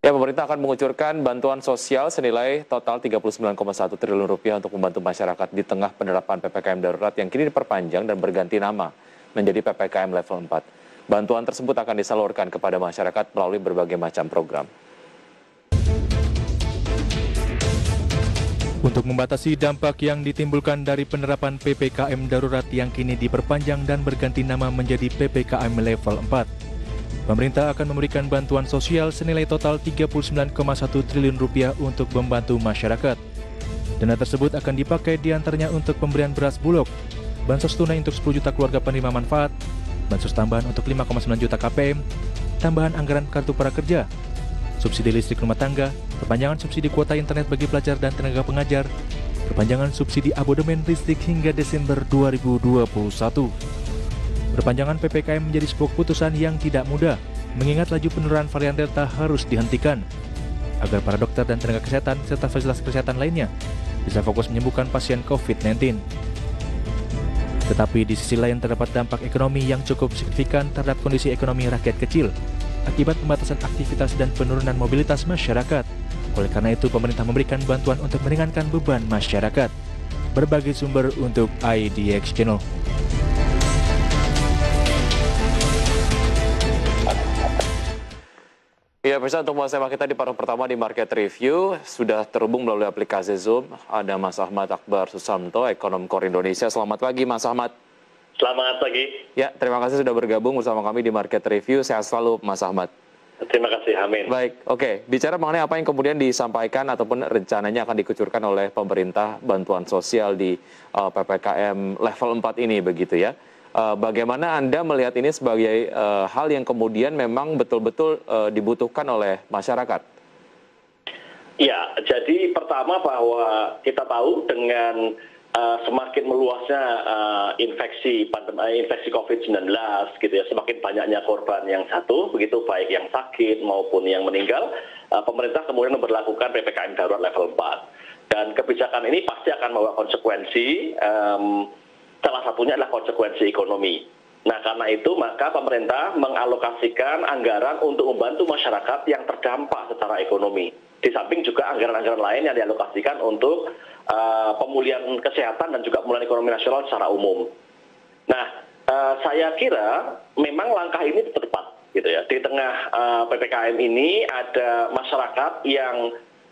Ya, pemerintah akan mengucurkan bantuan sosial senilai total 39,1 triliun rupiah untuk membantu masyarakat di tengah penerapan PPKM darurat yang kini diperpanjang dan berganti nama menjadi PPKM level 4. Bantuan tersebut akan disalurkan kepada masyarakat melalui berbagai macam program. Untuk membatasi dampak yang ditimbulkan dari penerapan PPKM darurat yang kini diperpanjang dan berganti nama menjadi PPKM level 4. Pemerintah akan memberikan bantuan sosial senilai total 39,1 triliun rupiah untuk membantu masyarakat. Dana tersebut akan dipakai diantaranya untuk pemberian beras bulog, bansos tunai untuk 10 juta keluarga penerima manfaat, bansos tambahan untuk 5,9 juta KPM, tambahan anggaran kartu prakerja, subsidi listrik rumah tangga, perpanjangan subsidi kuota internet bagi pelajar dan tenaga pengajar, perpanjangan subsidi abodemen listrik hingga Desember 2021. Perpanjangan PPKM menjadi sebuah keputusan yang tidak mudah, mengingat laju penurunan varian Delta harus dihentikan, agar para dokter dan tenaga kesehatan serta fasilitas kesehatan lainnya bisa fokus menyembuhkan pasien COVID-19. Tetapi di sisi lain terdapat dampak ekonomi yang cukup signifikan terhadap kondisi ekonomi rakyat kecil, akibat pembatasan aktivitas dan penurunan mobilitas masyarakat. Oleh karena itu, pemerintah memberikan bantuan untuk meringankan beban masyarakat. Berbagai sumber untuk IDX Channel. Ya, pemirsa, untuk membahas kita di paruh pertama di Market Review, sudah terhubung melalui aplikasi Zoom. Ada Mas Ahmad Akbar Susanto, Ekonom Core Indonesia. Selamat pagi, Mas Ahmad. Selamat pagi. Ya, terima kasih sudah bergabung bersama kami di Market Review. Sehat selalu, Mas Ahmad. Terima kasih, amin. Baik, oke. Bicara mengenai apa yang kemudian disampaikan ataupun rencananya akan dikucurkan oleh pemerintah bantuan sosial di PPKM level 4 ini, begitu ya. Bagaimana Anda melihat ini sebagai hal yang kemudian memang betul-betul dibutuhkan oleh masyarakat? Ya, jadi pertama bahwa kita tahu dengan semakin meluasnya infeksi COVID-19 gitu ya, semakin banyaknya korban yang jatuh, begitu baik yang sakit maupun yang meninggal, pemerintah kemudian memberlakukan PPKM darurat level 4. Dan kebijakan ini pasti akan membawa konsekuensi, salah satunya adalah konsekuensi ekonomi. Nah, karena itu maka pemerintah mengalokasikan anggaran untuk membantu masyarakat yang terdampak secara ekonomi. Di samping juga anggaran-anggaran lain yang dialokasikan untuk pemulihan kesehatan dan juga pemulihan ekonomi nasional secara umum. Nah, saya kira memang langkah ini tepat, gitu ya. Di tengah PPKM ini ada masyarakat yang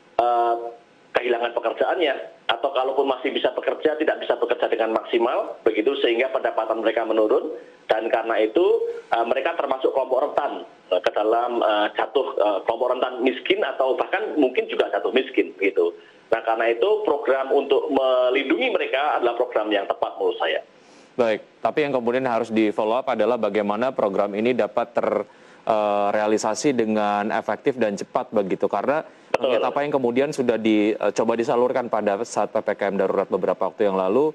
kehilangan pekerjaannya, atau kalaupun masih bisa bekerja, tidak bisa bekerja dengan maksimal, begitu sehingga pendapatan mereka menurun, dan karena itu mereka termasuk kelompok rentan ke dalam kelompok rentan miskin atau bahkan mungkin juga jatuh miskin, gitu. Nah, karena itu program untuk melindungi mereka adalah program yang tepat menurut saya. Baik, tapi yang kemudian harus di follow up adalah bagaimana program ini dapat terrealisasi dengan efektif dan cepat begitu, karena melihat apa yang kemudian sudah dicoba disalurkan pada saat PPKM darurat beberapa waktu yang lalu,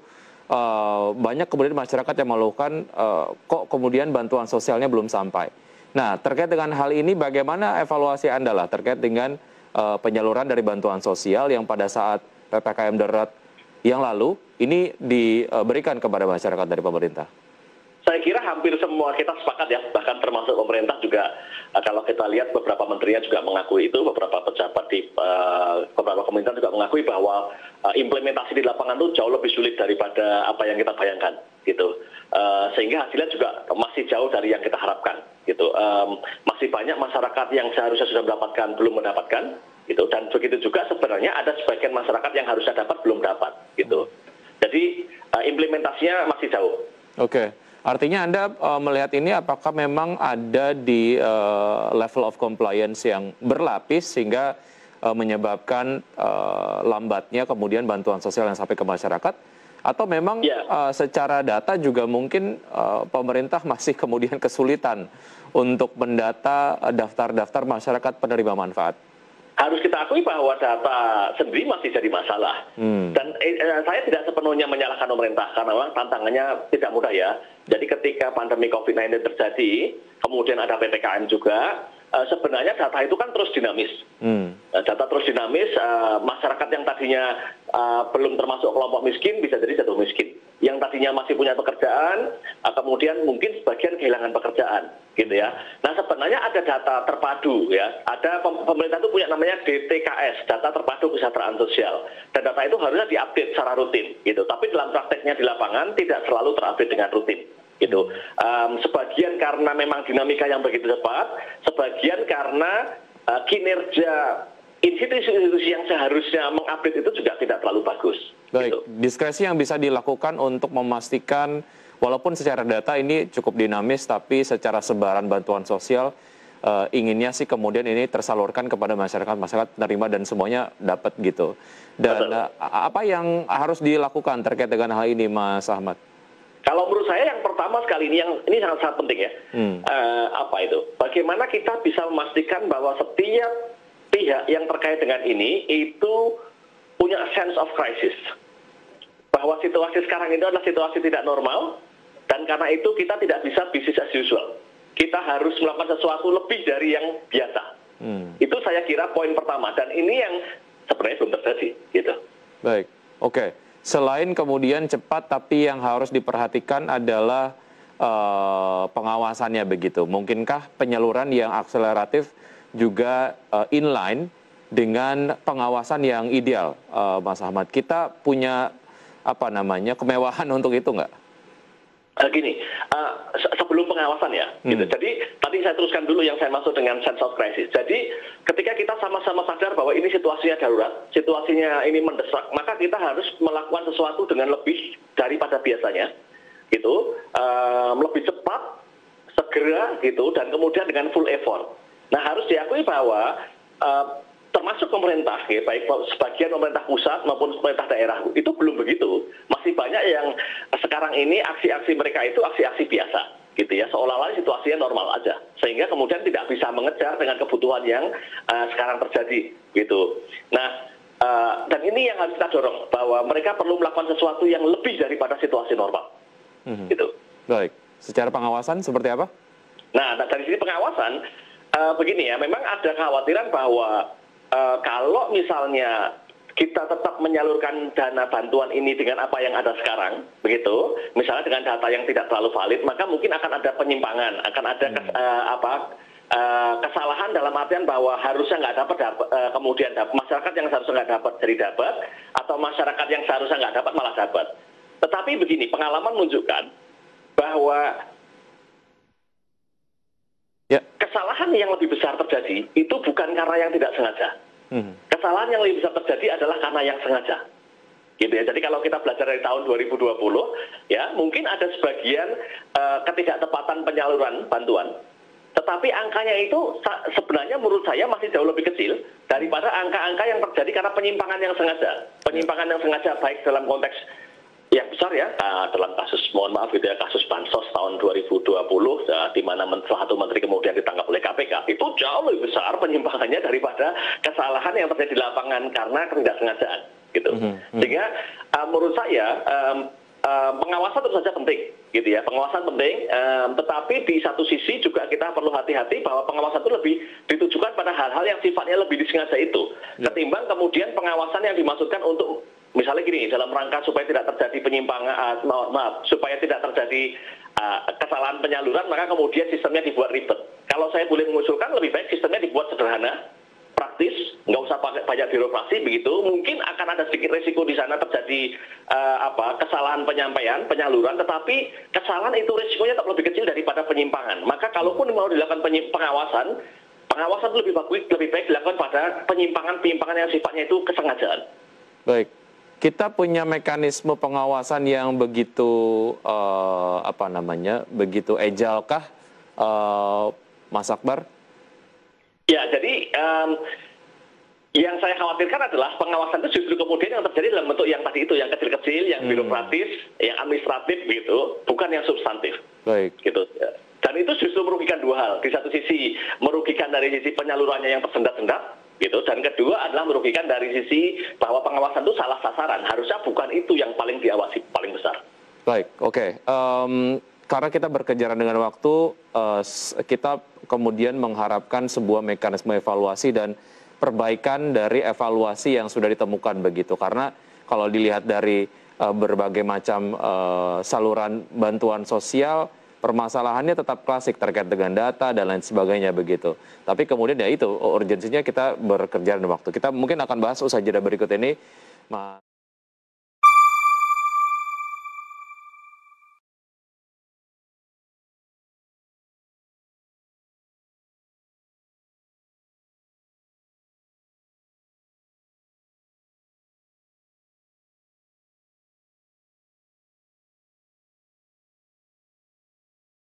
banyak kemudian masyarakat yang mengeluhkan kok kemudian bantuan sosialnya belum sampai. Nah, terkait dengan hal ini bagaimana evaluasi Anda lah terkait dengan penyaluran dari bantuan sosial yang pada saat PPKM darurat yang lalu ini diberikan kepada masyarakat dari pemerintah? Saya kira hampir semua kita sepakat ya, bahkan termasuk pemerintah juga, kalau kita lihat beberapa menterinya juga mengakui itu, beberapa pejabat di beberapa kementerian juga mengakui bahwa implementasi di lapangan itu jauh lebih sulit daripada apa yang kita bayangkan, gitu. Sehingga hasilnya juga masih jauh dari yang kita harapkan, gitu. Masih banyak masyarakat yang seharusnya sudah mendapatkan belum mendapatkan, gitu. Dan begitu juga sebenarnya ada sebagian masyarakat yang harusnya dapat belum dapat, gitu. Jadi implementasinya masih jauh. Oke. Artinya Anda melihat ini apakah memang ada di level of compliance yang berlapis sehingga menyebabkan lambatnya kemudian bantuan sosial yang sampai ke masyarakat? Atau memang secara data juga mungkin pemerintah masih kemudian kesulitan untuk mendata daftar-daftar masyarakat penerima manfaat? Harus kita akui bahwa data sendiri masih jadi masalah. Dan saya tidak sepenuhnya menyalahkan pemerintah, karena memang tantangannya tidak mudah ya. Jadi ketika pandemi COVID-19 terjadi, kemudian ada PPKM juga, sebenarnya data itu kan terus dinamis. Data terus dinamis, masyarakat yang tadinya belum termasuk kelompok miskin bisa jadi jatuh miskin. yang tadinya masih punya pekerjaan, kemudian mungkin sebagian kehilangan pekerjaan, gitu ya. Nah, sebenarnya ada data terpadu ya. Ada pemerintah itu punya namanya DTKS, data terpadu kesejahteraan sosial. Dan data itu harusnya diupdate secara rutin, gitu. Tapi dalam prakteknya di lapangan tidak selalu terupdate dengan rutin, gitu. Sebagian karena memang dinamika yang begitu cepat, sebagian karena kinerja institusi-institusi yang seharusnya mengupdate itu juga tidak terlalu bagus. Baik, gitu. diskresi yang bisa dilakukan untuk memastikan walaupun secara data ini cukup dinamis, tapi secara sebaran bantuan sosial inginnya sih kemudian ini tersalurkan kepada masyarakat terima dan semuanya dapat gitu. Dan apa yang harus dilakukan terkait dengan hal ini, Mas Ahmad? Kalau menurut saya yang pertama sekali ini sangat penting ya. Apa itu? Bagaimana kita bisa memastikan bahwa setiap pihak yang terkait dengan ini itu punya sense of crisis. Bahwa situasi sekarang itu adalah situasi tidak normal, dan karena itu kita tidak bisa business as usual. Kita harus melakukan sesuatu lebih dari yang biasa. Itu saya kira poin pertama, dan ini yang sebenarnya belum terjadi. Gitu. Baik, oke. Selain kemudian cepat, tapi yang harus diperhatikan adalah pengawasannya begitu. Mungkinkah penyaluran yang akseleratif juga inline dengan pengawasan yang ideal, Mas Ahmad? Kita punya kemewahan untuk itu nggak? Gini, sebelum pengawasan ya, gitu. Jadi tadi saya teruskan dulu yang saya maksud dengan sense of crisis. Jadi ketika kita sama-sama sadar bahwa ini situasinya darurat, situasinya ini mendesak, maka kita harus melakukan sesuatu dengan lebih daripada biasanya, gitu, lebih cepat, segera, gitu, dan kemudian dengan full effort. Nah, harus diakui bahwa termasuk pemerintah, ya, baik sebagian pemerintah pusat maupun pemerintah daerah, itu belum begitu. Masih banyak yang sekarang ini aksi-aksi mereka itu aksi-aksi biasa, gitu ya, seolah-olah situasinya normal aja, sehingga kemudian tidak bisa mengejar dengan kebutuhan yang sekarang terjadi, gitu. Nah, dan ini yang harus kita dorong, bahwa mereka perlu melakukan sesuatu yang lebih daripada situasi normal, gitu. Baik, secara pengawasan seperti apa? Nah, dari sisi pengawasan, begini ya, memang ada kekhawatiran bahwa kalau misalnya kita tetap menyalurkan dana bantuan ini dengan apa yang ada sekarang, begitu, misalnya dengan data yang tidak terlalu valid, maka mungkin akan ada penyimpangan, akan ada kesalahan dalam artian bahwa harusnya nggak dapat, kemudian masyarakat yang seharusnya nggak dapat jadi dapat, atau masyarakat yang seharusnya nggak dapat malah dapat. Tetapi begini, pengalaman menunjukkan bahwa kesalahan yang lebih besar terjadi itu bukan karena yang tidak sengaja. Kesalahan yang lebih besar terjadi adalah karena yang sengaja. Gitu ya. Jadi kalau kita belajar dari tahun 2020, ya mungkin ada sebagian ketidaktepatan penyaluran bantuan, tetapi angkanya itu sebenarnya menurut saya masih jauh lebih kecil daripada angka-angka yang terjadi karena penyimpangan yang sengaja. Penyimpangan yang sengaja baik dalam konteks yang besar ya, dalam kasus, mohon maaf gitu ya, kasus Bansos tahun 2020, di mana salah satu menteri kemudian ditangkap oleh KPK, itu jauh lebih besar penyimpangannya daripada kesalahan yang terjadi di lapangan karena ketidaksengajaan, gitu. Sehingga menurut saya pengawasan tentu saja penting, gitu ya, pengawasan penting, tetapi di satu sisi juga kita perlu hati-hati bahwa pengawasan itu lebih ditujukan pada hal-hal yang sifatnya lebih disengaja itu, ketimbang kemudian pengawasan yang dimaksudkan untuk misalnya gini, dalam rangka supaya tidak terjadi penyimpangan, supaya tidak terjadi kesalahan penyaluran, maka kemudian sistemnya dibuat ribet. Kalau saya boleh mengusulkan, lebih baik sistemnya dibuat sederhana, praktis, nggak usah pakai banyak birokrasi, begitu. Mungkin akan ada sedikit risiko di sana terjadi kesalahan penyampaian, penyaluran, tetapi kesalahan itu risikonya tetap lebih kecil daripada penyimpangan. Maka kalaupun mau dilakukan pengawasan itu lebih baik dilakukan pada penyimpangan yang sifatnya itu kesengajaan. Baik. Kita punya mekanisme pengawasan yang begitu begitu ajalkah, Mas Akbar? Ya, jadi yang saya khawatirkan adalah pengawasan itu justru kemudian yang terjadi dalam bentuk yang tadi itu, yang kecil-kecil, yang birokratis, yang administratif gitu, bukan yang substantif. Baik. Gitu. Dan itu justru merugikan dua hal. Di satu sisi merugikan dari sisi penyalurannya yang tersendat-sendat, gitu, dan kedua adalah merugikan dari sisi bahwa pengawasan itu salah sasaran. Harusnya bukan itu yang paling diawasi, paling besar. Baik, oke. Karena kita berkejaran dengan waktu, kita kemudian mengharapkan sebuah mekanisme evaluasi dan perbaikan dari evaluasi yang sudah ditemukan begitu. Karena kalau dilihat dari berbagai macam saluran bantuan sosial, permasalahannya tetap klasik terkait dengan data dan lain sebagainya begitu. Tapi kemudian ya itu urgensinya kita bekerja dalam waktu. Kita mungkin akan bahas usai jeda berikut ini.